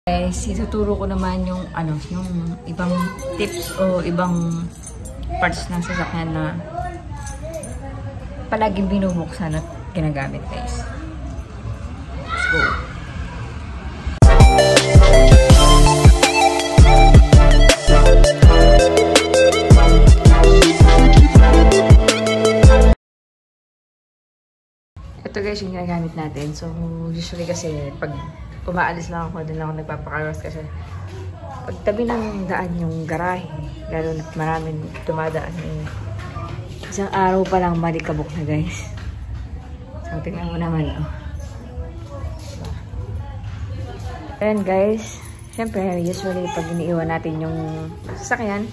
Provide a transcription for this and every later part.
Guys, ituturo ko naman yung yung ibang tips o ibang parts ng sasakyan na palaging binubuksan at ginagamit, guys. Let's go. Ito guys yung ginagamit natin. So usually kasi pag umaalis lang ako, din ako nagpapakaros kasi pag tabi ng daan yung garahe, lalo na maraming dumadaan, isang araw pa lang malikabok na, guys. So tingnan mo naman, oh. Ayan guys, syempre usually pag iniiwan natin yung sasakyan,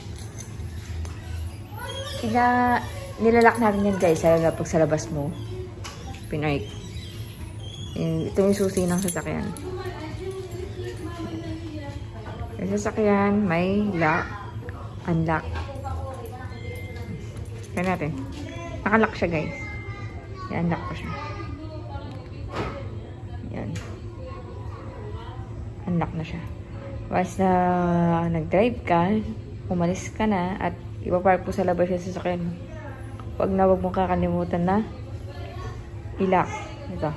nilalak natin yan, guys, lalo na pag sa labas mo pinark. Ito yung susi ng sasakyan. Yung sasakyan may lock, unlock. Kaya natin. Nakalock siya, guys. I-unlock ko siya. Yan. Unlock na siya. Once na nag-drive ka, umalis ka na, at ipapark po sa labas yung sasakyan mo. Huwag mong kakalimutan na i-lock. Ito.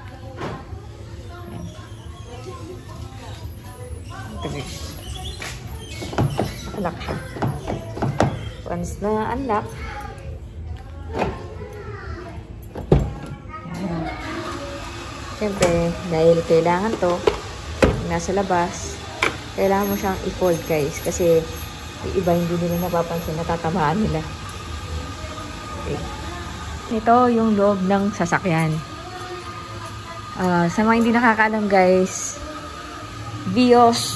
Unlock siya. Once na unlock, siyempre, dahil kailangan to, nasa labas, kailangan mo siyang i-fold, guys. Kasi, yung iba hindi nila napapansin, natatamaan nila. Okay. Ito yung loob ng sasakyan. Sa mga hindi nakakaalam, guys, Vios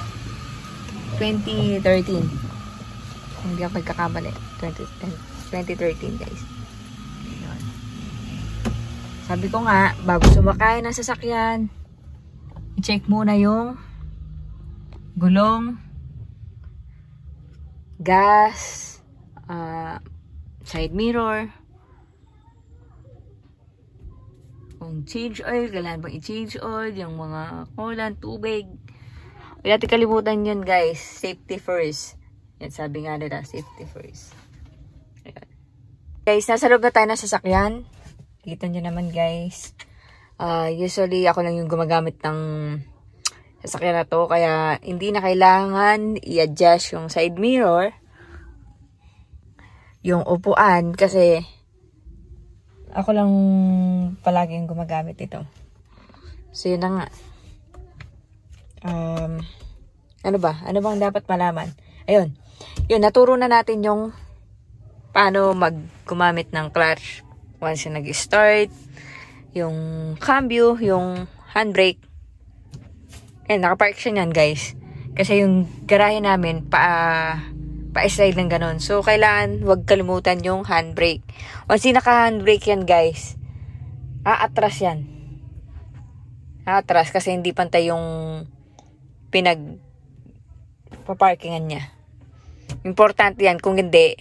2013. Hindi ako magkakamali. 2013, guys. Ayun. Sabi ko nga, bago sumakay ng sasakyan, i-check muna yung gulong, gas, side mirror, kung change oil, kailangan bang i-change oil, yung mga coolant, tubig. Huwag natin kalimutan yun, guys. Safety first. Yan, sabi nga nila, safety first. Ayan. Guys, nasa loob na tayo ng sasakyan. Kita nyo naman, guys. Usually, ako lang yung gumagamit ng sasakyan na to. Kaya, hindi na kailangan i-adjust yung side mirror, yung upuan, kasi ako lang palagi yung gumagamit ito. So, yun na nga. Ano ba? Ano bang dapat malaman? Ayun. Yun, naturo na natin yung paano gumamit ng clutch once yung nag-start, yung cambio, yung handbrake. Ayun, nakapark siya yan, guys. Kasi yung garahe namin, pa-slide ng ganun. So, kailangan wag kalimutan yung handbrake. Once naka-handbrake yan, guys, aatras yan. Aatras kasi hindi pantay yung paparkingan niya. Importante yan. Kung hindi,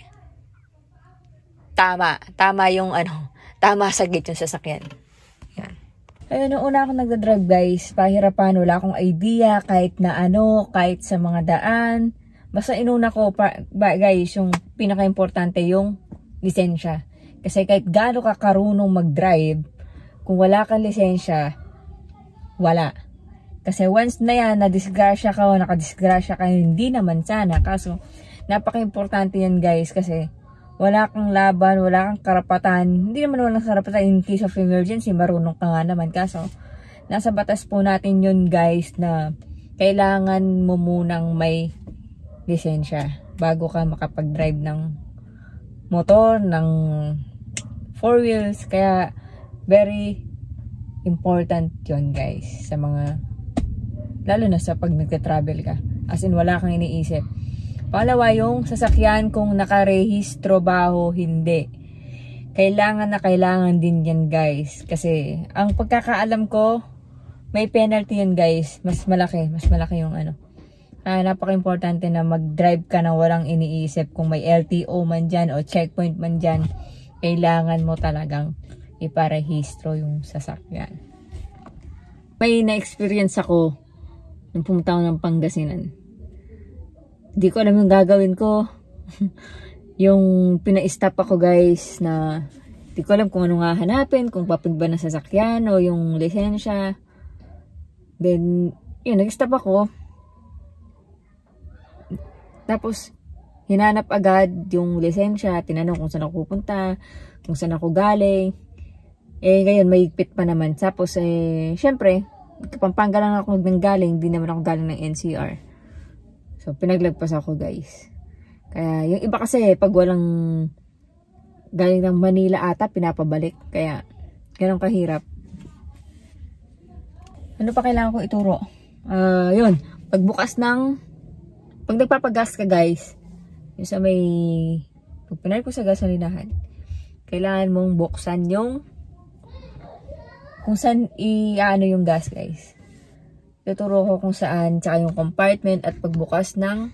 tama yung tama sa gate yung sasakyan. Yan. Ayun, nung una ako nagdadrive, guys, pahirapan, wala akong idea kahit sa mga daan. Basta inuna ko, guys, yung pinaka-importante yung lisensya. Kasi kahit gaano ka karunong mag-drive, kung wala kang lisensya, wala. Kasi once na yan, nadisgrasya ka o nakadisgrasya ka, hindi naman sana. Kaso, napaka-importante yan, guys, kasi wala kang laban, wala kang karapatan. Hindi naman walang karapatan in case of emergency, marunong ka nga naman. Kaso, nasa batas po natin yun, guys, na kailangan mo munang may lisensya bago ka makapag-drive ng motor, ng 4 wheels. Kaya, very important yun, guys, sa mga, lalo na sa pag nagka-travel ka. As in, wala kang iniisip. Pangalawa, yung sasakyan kung nakarehistro ba o hindi. Kailangan din yan, guys. Kasi, ang pagkakaalam ko, may penalty yan, guys. Mas malaki yung napaka-importante na mag-drive ka na walang iniisip. Kung may LTO man dyan o checkpoint man dyan, kailangan mo talagang iparehistro yung sasakyan. May na-experience ako nung pumunta ako ng Pangasinan. Hindi ko alam yung gagawin ko. Yung pina-stop ako guys na hindi ko alam kung ano nga hanapin, kung papunta ba na sasakyan o yung lisensya. Then, yun, nag-stop ako. Tapos, hinanap agad yung lisensya, tinanong kung saan ako pupunta, kung saan ako galing. Ngayon, may higpit pa naman. Tapos, syempre, Pampanga lang ako nanggaling, hindi naman ako galing ng NCR. So, pinaglagpas ako guys. Kaya, yung iba kasi, pag walang galing ng Manila ata, pinapabalik. Kaya, ganun kahirap. Ano pa kailangan kong ituro? Yun, pagbukas ng, pag nagpapagas ka guys, yung sa may, pag pinark ko sa gasolinahan, kailangan mong buksan yung, kung saan i-ano yung gas guys. Tuturo ko kung saan, tsaka yung compartment at pagbukas ng,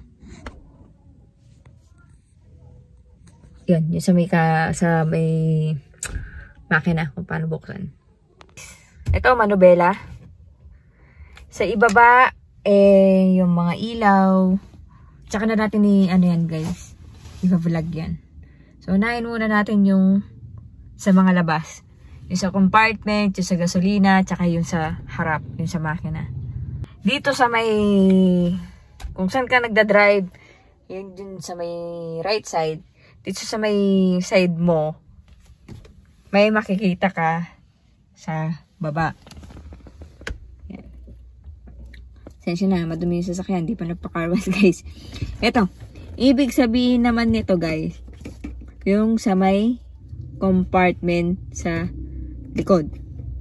yun, yung sa may makina, kung paano buksan. Ito, manubela. Sa ibaba, yung mga ilaw. Tsaka na natin ano yan guys. Iba-vlog yan. So, unahin muna natin yung sa mga labas. Yung sa compartment, yung sa gasolina, tsaka yung sa harap, yung sa makina. Dito sa may, kung saan ka nagda-drive, yun dun sa may right side. Dito sa may side mo, may makikita ka sa baba. Yan. Sensya na, madumi yung sasakyan. Di pa nagpa-carwash guys. Ito, ibig sabihin naman nito guys, yung sa may compartment sa likod.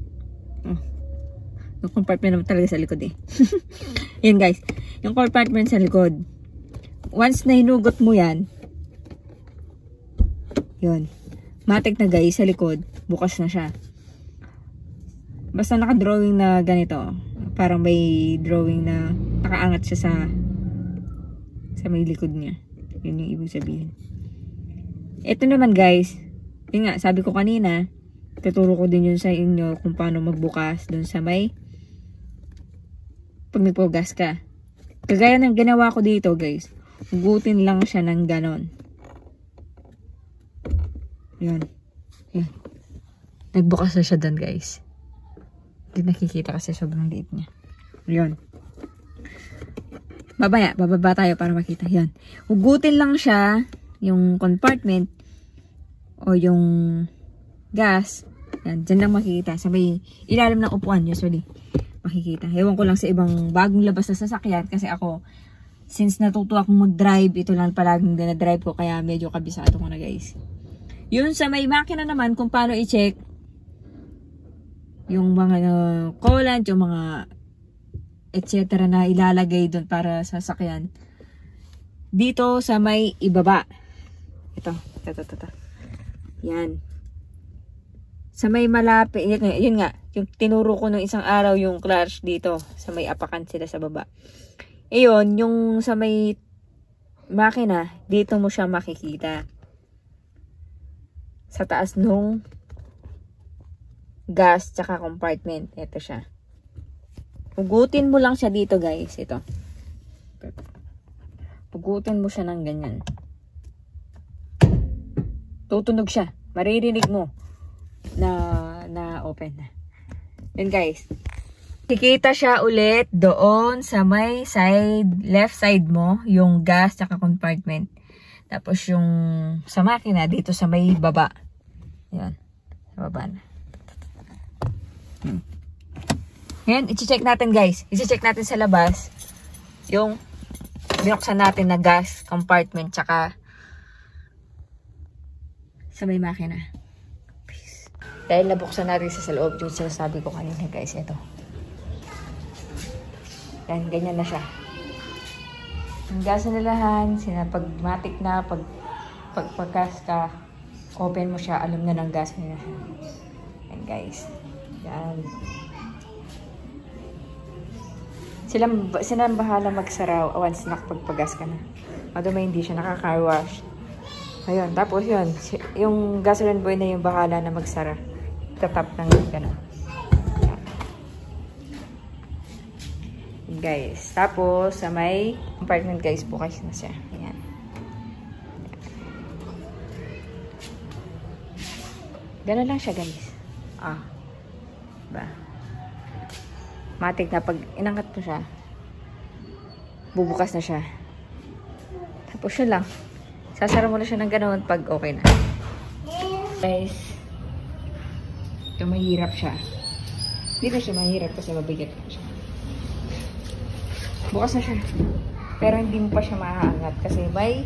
Yung compartment naman talaga sa likod eh. Yan guys, yung compartment sa likod. Once na hinugot mo yan, yun, matik na guys sa likod, bukas na siya. Basta naka-drawing na ganito, parang may drawing na nakaangat siya sa may likod niya. Yun yung ibig sabihin. Ito naman guys, yun nga, sabi ko kanina, tuturo ko din yun sa inyo kung paano magbukas dun sa may pag nagpagas ka. Kagaya ng ginawa ko dito guys, hugutin lang siya ng ganon. Yun. Yan. Nagbukas na siya dun guys. Hindi nakikita kasi sobrang liit niya. Yun. Bababa tayo para makita. Yan. Hugutin lang siya, yung compartment o yung gas. Yan. Diyan lang makikita. Sa may ilalim ng upuan usually makikita. Ewan ko lang sa ibang bagong labas na sasakyan kasi ako, since natuto akong mag-drive, ito lang palaging dinadrive ko kaya medyo kabisado ko na guys. Yun sa may makina naman kung paano i-check yung mga coolant, yung mga etc. na ilalagay doon para sa sasakyan. Dito sa may ibaba. Ito. Yan. Sa may malapit, yun nga, yung tinuro ko nung isang araw yung clutch dito, sa may apakan sila sa baba. Ayun, yung sa may makina, dito mo siya makikita. Sa taas nung gas tsaka compartment. Ito siya. Hugutin mo lang siya dito guys, ito. Hugutin mo siya ng ganyan. Tutunog siya. Maririnig mo na open na. Then guys, kikita siya ulit doon sa may side, left side mo, yung gas at compartment. Tapos yung sa makina dito sa may baba. Yan. Sa baba na. Ngayon, i-check natin guys. I-check natin sa labas yung binuksan natin na gas compartment tsaka sa may makina. Dahil nabuksan natin sa loob, yung sinasabi ko kanina guys, ito. Yan, ganyan na siya. Ang gas na lahan, pag-matic na, pagpagas ka, open mo siya, alam na ng gas na lahan. Yan guys. Yan. Sila bahala magsara once nakapagpagas ka na. Madumi hindi siya nakaka-car wash. Ayun, tapos yun, yung gasoline boy na yung bahala na magsara. Tatap ng gano'n. guys. Tapos, sa may compartment, guys, bukas na siya. Ayan. Ganun lang siya, guys. Diba? Matik na pag inangkat mo siya, bubukas na siya. Tapos siya lang. Sasara mo na siya ng ganun pag okay na. Guys, ito mahirap siya. Hindi na siya mahirap kasi mabigat na siya. Bukas na siya. Pero hindi mo pa siya maaangat kasi may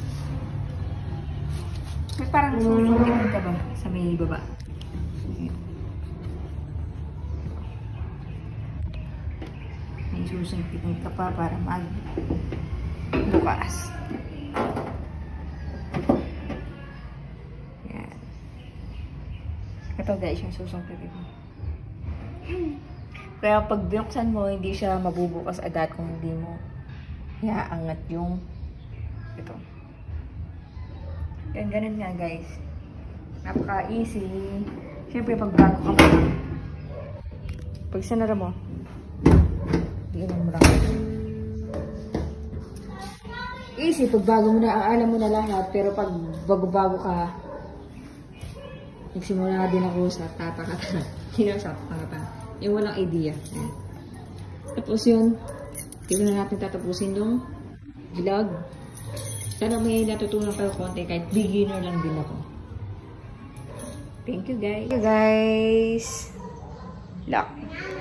parang susunod ka ba sa may baba. May susunod ka pa para bukas. Yan. Ito guys, yung susungkitin mo. Kaya pag binuksan mo, hindi siya mabubukas agad kung hindi mo iaangat yung ito. Yan, ganun nga guys. Napaka-easy. Siyempre, pag bago ka mo, pag sinara mo, tingnan mo lang. Easy, pag bago mo na, alam mo na lahat, pero pag bago-bago ka, nagsimula din ako sa tatakata. Hinasap, takata. Yung walang idea. Ayan. Tapos yun, hindi na natin tatapusin yung vlog. Sana may natutunan kayo konti kahit beginner lang din ako. Thank you guys. Thank you guys. Lock.